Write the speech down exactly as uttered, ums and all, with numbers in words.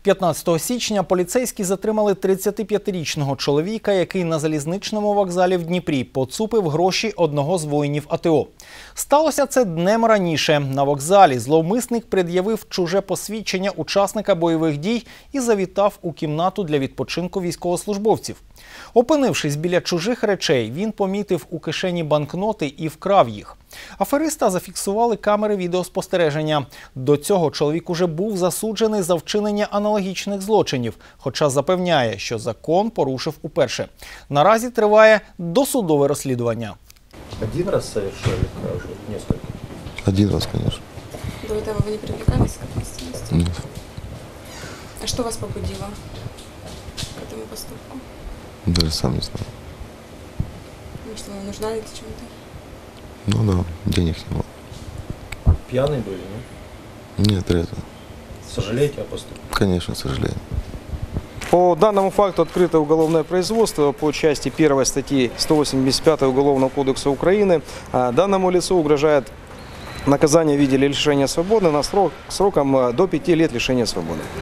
п'ятнадцятого січня поліцейські затримали тридцятип'ятирічного чоловіка, який на залізничному вокзалі в Дніпрі поцупив гроші одного з воїнів А Те О. Сталося це днем раніше. На вокзалі зловмисник пред'явив чуже посвідчення учасника бойових дій і завітав у кімнату для відпочинку військовослужбовців. Опинившись біля чужих речей, він помітив у кишені банкноти і вкрав їх. Афериста зафіксували камери відеоспостереження. До цього чоловік уже був засуджений за вчинення аналогічних злочинів, хоча запевняє, що закон порушив уперше. Наразі триває досудове розслідування. Один раз совершали кражу? Несколько? Один раз, конечно. До этого вы не привлекались к ответственности? Нет. А что вас побудило к этому поступку? Даже сам не знаю. Вы что, вы нуждались в чем-то? Ну да, денег не было. Пьяный были, нет? Нет, трезво. Сожалеете о поступке? Конечно, сожалею. По данному факту открыто уголовное производство по части первой статьи сто восемьдесят пятой Уголовного кодекса Украины. Данному лицу угрожает наказание в виде лишения свободы на срок, сроком до пяти лет лишения свободы.